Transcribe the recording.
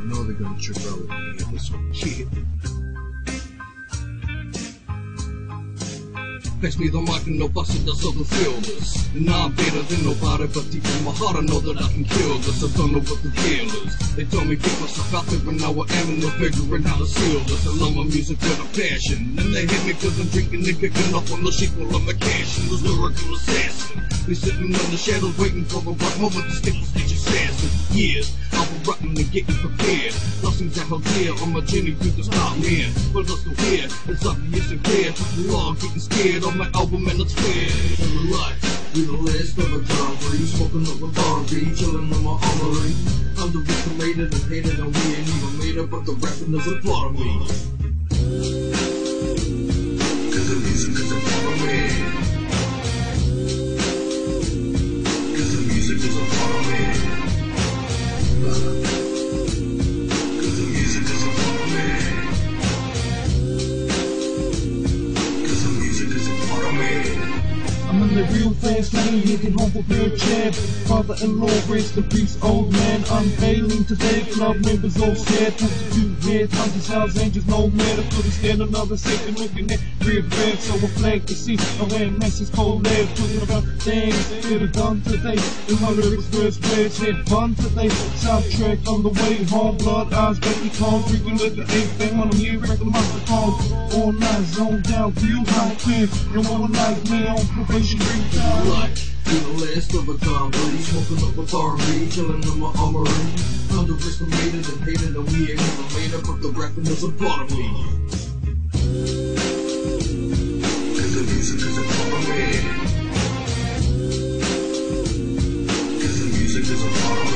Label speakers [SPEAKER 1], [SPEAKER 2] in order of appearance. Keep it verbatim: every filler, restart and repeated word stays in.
[SPEAKER 1] know they're gonna trip out with me at this one.
[SPEAKER 2] Yeah. Pass me the mic and no busted the southern fielders. And I'm better than nobody, but deep in my heart I know that I can kill this. I don't know what the deal is. They told me pick myself out there when I was animal, figuring how to seal this. I love my music with a passion, and they hit me cause I'm drinking and kicking up on the sequel of my cash. And this lyrical assassin, they sitting in the shadows waiting for the right moment to stick the stitch assassin. Years, I've been rocking and getting prepared. Blessings that held dear on my journey through the star man. But let's go here, it's obvious and clear. We're all getting scared on my album and it's fair. In the life, we the last of a robbery, smoking up a Barbie, chilling in my armory. Underestimated and hated, and we ain't even made up, but the rapping is a part of me. Cause the music is a part of me. Cause the music is a part of me. Cause the music is a part of me. Cause the music is a part of me.
[SPEAKER 3] I'm in the real fast lane, hitting home for beer chat. Father-in-law, rest in peace, old man. Unveiling today, club members all sad. twenty-two heads, hundreds, hells angels, no matter. Couldn't stand another second looking at red red, so I flagged the scene. I ran messes, cold lead, talking about things that are done today. In my lyrics, words, words, had fun today. Soundtrack on the way home, blood eyes, baby calm, drinking liquor, eight thing when I'm here, wreck the monster calm. All night, zoned out, real high clear. No one like me on probation, drink down.
[SPEAKER 2] Life, we the last of a zombie, smoking up a Barbie, chilling in my armory. Underestimated and hated, and we ain't even made up, but the rapping is a part of me. Cause the music is a part of me. Cause the music is a part of me.